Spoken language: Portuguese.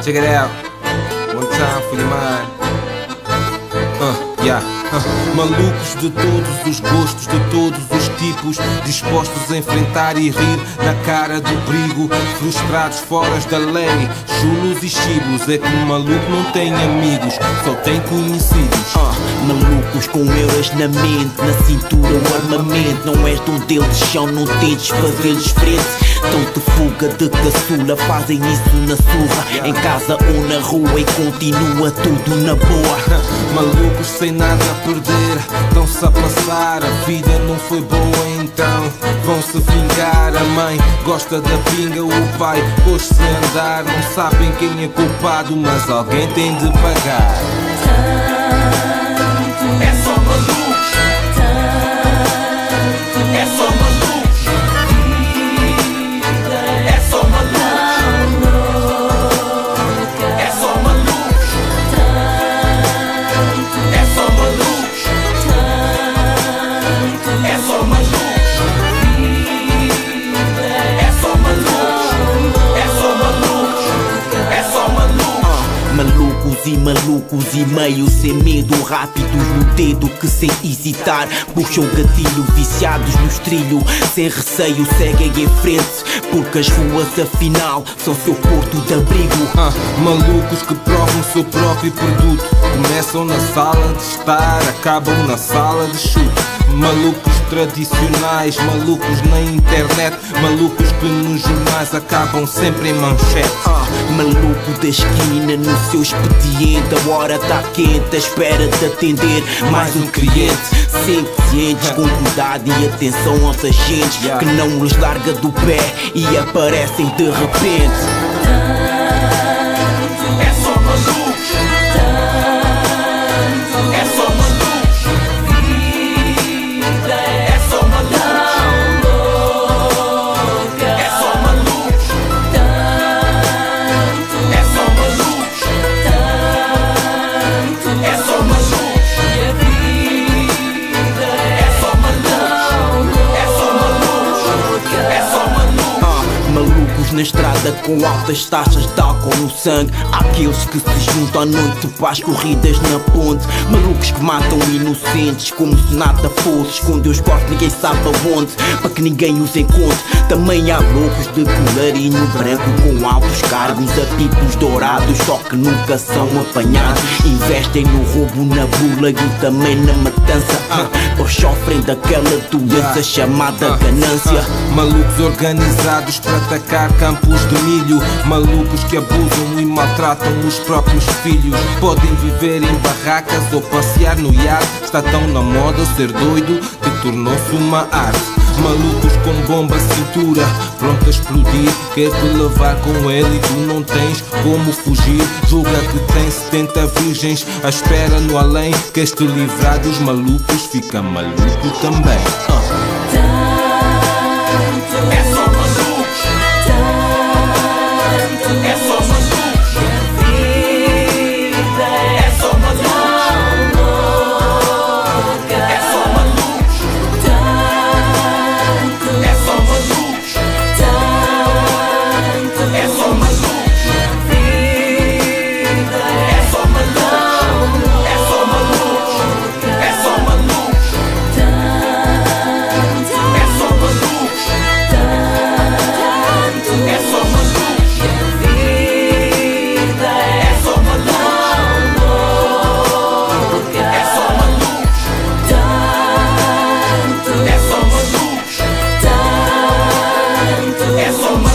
Check it out. One time for your mind. Malucos de todos os gostos, de todos os tipos, dispostos a enfrentar e rir na cara do perigo, frustrados fora da lei, chulos e chibos. É que um maluco não tem amigos, só tem conhecidos. Malucos com euros na mente, na cintura o armamento. Não és de um deles, chão, não tentes fazer-lhes frente. Tão-te fuga de caçula, fazem isso na surra, em casa ou na rua, e continua tudo na boa. Malucos sem nada a perder, estão-se a passar, a vida não foi boa então vão-se vingar. A mãe gosta da pinga, o pai pôs-se a andar. Não sabem quem é culpado, mas alguém tem de pagar. É só malucos, é só malucos, é só malucos, é só malucos, é só malucos, é só malucos, é só malucos, é só malucos, é só malucos. Malucos e meio, sem medo, rápidos no dedo que sem hesitar puxam gatilho, viciados nos trilhos, sem receio seguem em frente, porque as ruas afinal são seu porto de abrigo. Malucos que provam o seu próprio produto, começam na sala de estar, acabam na sala de chute. Malucos tradicionais, malucos na internet, malucos que nos jornais acabam sempre em manchete. Maluco da esquina no seu expediente, a hora tá quente, à espera de atender mais um cliente. Sempre cientes, com cuidado e atenção aos agentes que não os larga do pé e aparecem de repente. É só malucos, é só malucos, é só malucos, é só malucos, é só malucos, é só malucos, é só malucos, é só malucos, é só malucos. Malucos na estrada com altas taxas de álcool no sangue. Há aqueles que se juntam à noite para as corridas na ponte. Malucos que matam inocentes como se nada fosse. Escondeu os corpos, ninguém sabe aonde, para que ninguém os encontre. Também há loucos de colarinho branco com altos cargos, apipos dourados, só que nunca são apanhados. Investem no roubo, na bula e também na matança, pois sofrem daquela doença chamada ganância. Malucos organizados para atacar campos de milho, malucos que abusam e maltratam os próprios filhos. Podem viver em barracas ou passear no iate, está tão na moda ser doido que tornou-se uma arte. Malucos com bomba à cintura, pronto a explodir, quer-te levar com ele e tu não tens como fugir. Julga que tem 70 virgens à espera no além, queres-te livrar dos malucos, fica maluco também. É só malucos, é só malucos, é só malucos, é só malucos, é só malucos, é só malucos, é só malucos, é só malucos, é só malucos, é só malucos, é só malucos, é só malucos, é só malucos, é só malucos, é só malucos.